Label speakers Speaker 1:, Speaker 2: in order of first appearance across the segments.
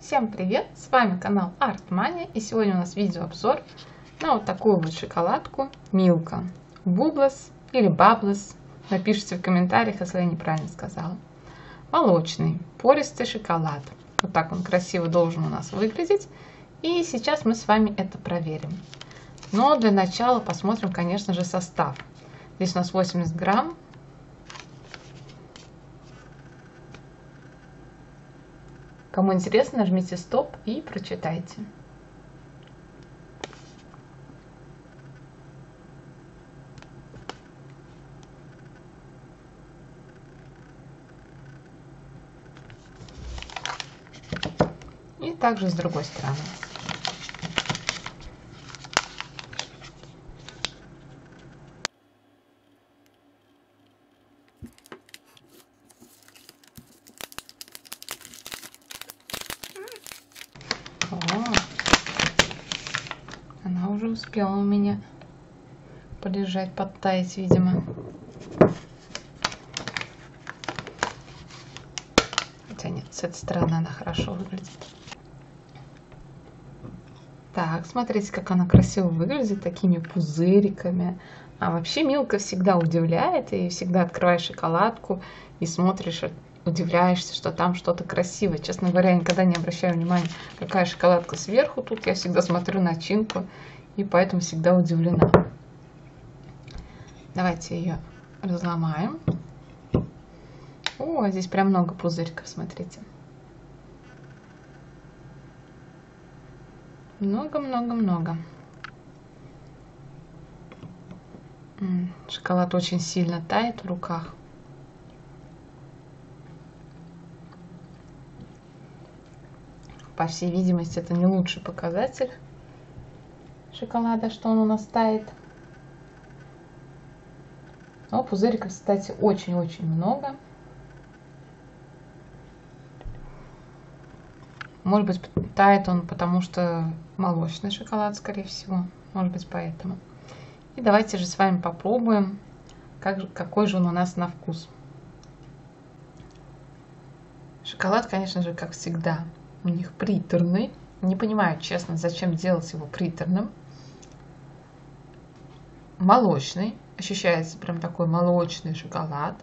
Speaker 1: Всем привет! С вами канал Артмания, и сегодня у нас видеообзор на вот такую вот шоколадку Milka. Bubbles или Bubbles. Напишите в комментариях, если я неправильно сказала. Молочный, пористый шоколад. Вот так он красиво должен у нас выглядеть. И сейчас мы с вами это проверим. Но для начала посмотрим, конечно же, состав. Здесь у нас 80 грамм. Кому интересно, нажмите стоп и прочитайте. И также с другой стороны. Она уже успела у меня полежать, подтаять, видимо. Хотя нет, с этой стороны она хорошо выглядит. Так, смотрите, как она красиво выглядит, такими пузыриками. А вообще Milka всегда удивляет, и всегда открываешь шоколадку и смотришь, удивляешься, что там что-то красивое. Честно говоря, я никогда не обращаю внимания, какая шоколадка сверху. Тут я всегда смотрю начинку, и поэтому всегда удивлена. Давайте ее разломаем. О, здесь прям много пузырьков, смотрите. Много-много-много. Шоколад очень сильно тает в руках. По всей видимости, это не лучший показатель шоколада, что он у нас тает. Но пузыриков, кстати, очень-очень много. Может быть, тает он, потому что молочный шоколад, скорее всего. Может быть, поэтому. И давайте же с вами попробуем, какой же он у нас на вкус. Шоколад, конечно же, как всегда, у них приторный. Не понимаю, честно, зачем делать его приторным. Молочный. Ощущается прям такой молочный шоколад.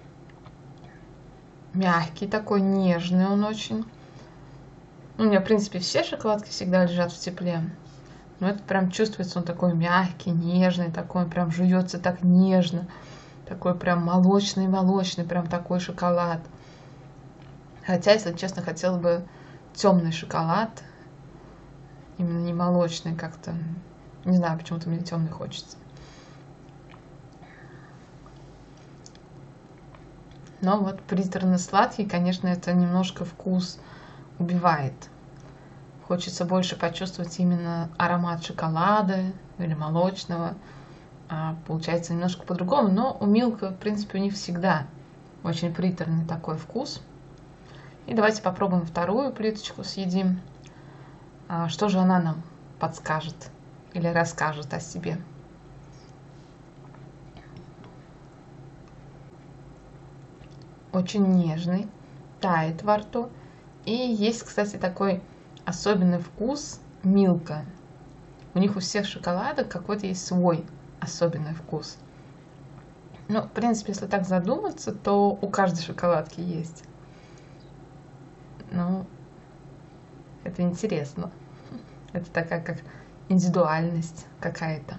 Speaker 1: Мягкий такой, нежный он очень. У меня, в принципе, все шоколадки всегда лежат в тепле. Но это прям чувствуется, он такой мягкий, нежный, такой он прям жуется так нежно. Такой прям молочный-молочный, прям такой шоколад. Хотя, если честно, хотела бы темный шоколад. Именно не молочный как-то. Не знаю, почему-то мне темный хочется. Но вот приторно-сладкий, конечно, это немножко вкус убивает. Хочется больше почувствовать именно аромат шоколада или молочного. А получается немножко по-другому. Но у Milka, в принципе, у них всегда очень приторный такой вкус. И давайте попробуем вторую плиточку, съедим. Что же она нам подскажет или расскажет о себе. Очень нежный, тает во рту. И есть, кстати, такой особенный вкус Milka. У них у всех шоколадок какой-то есть свой особенный вкус. Ну, в принципе, если так задуматься, то у каждой шоколадки есть. Ну, это интересно. Это такая как индивидуальность какая-то.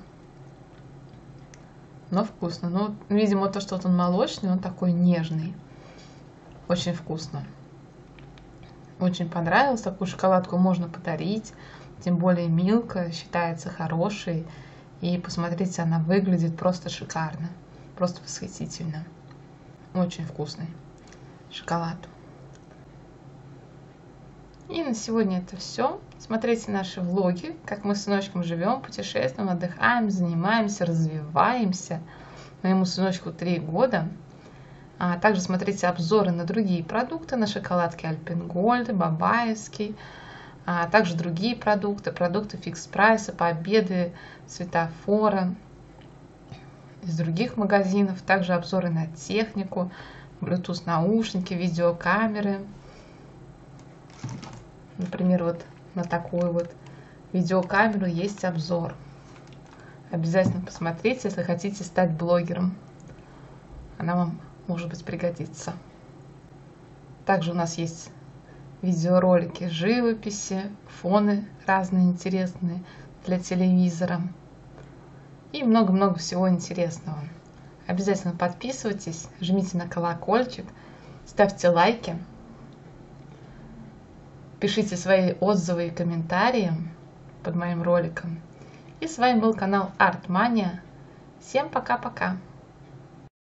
Speaker 1: Но вкусно. Ну, видимо, то, что вот он молочный, он такой нежный. Очень вкусно. Очень понравилось. Такую шоколадку можно подарить. Тем более Milka считается хорошей. И посмотрите, она выглядит просто шикарно. Просто восхитительно. Очень вкусный шоколад. И на сегодня это все. Смотрите наши влоги, как мы с сыночком живем, путешествуем, отдыхаем, занимаемся, развиваемся. Моему сыночку 3 года. А также смотрите обзоры на другие продукты, на шоколадки Альпен Гольд, Бабаевский, а также другие продукты, продукты Фикс Прайса, Победы, Светофора, из других магазинов. Также обзоры на технику, Bluetooth наушники, видеокамеры. Например, вот на такую вот видеокамеру есть обзор. Обязательно посмотрите, если хотите стать блогером. Она вам, может быть, пригодится. Также у нас есть видеоролики живописи, фоны разные интересные для телевизора и много-много всего интересного. Обязательно подписывайтесь, жмите на колокольчик, ставьте лайки, пишите свои отзывы и комментарии под моим роликом. И с вами был канал Art Mania. Всем пока-пока!